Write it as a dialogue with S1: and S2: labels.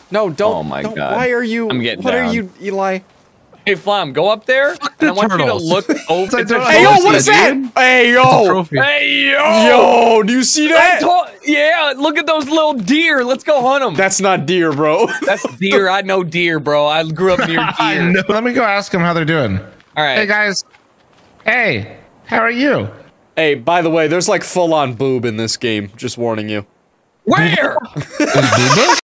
S1: No, don't.
S2: Oh my
S1: God.
S2: Why
S1: are you?
S2: I'm getting
S1: What
S2: down.
S1: are you, Eli?
S2: Hey, Flam, go up there, and I want you to look over.
S1: Hey, yo, what is that? Hey, yo!
S2: Hey, yo!
S1: Yo, do you see that?
S2: Yeah, look at those little deer. Let's go hunt them.
S1: That's not deer, bro.
S2: That's deer. I know deer, bro. I grew up near deer.
S3: Let me go ask them how they're doing.
S2: All right.
S3: Hey, guys. Hey, how are you?
S1: Hey, by the way, there's like full-on boob in this game. Just warning you.
S2: Where?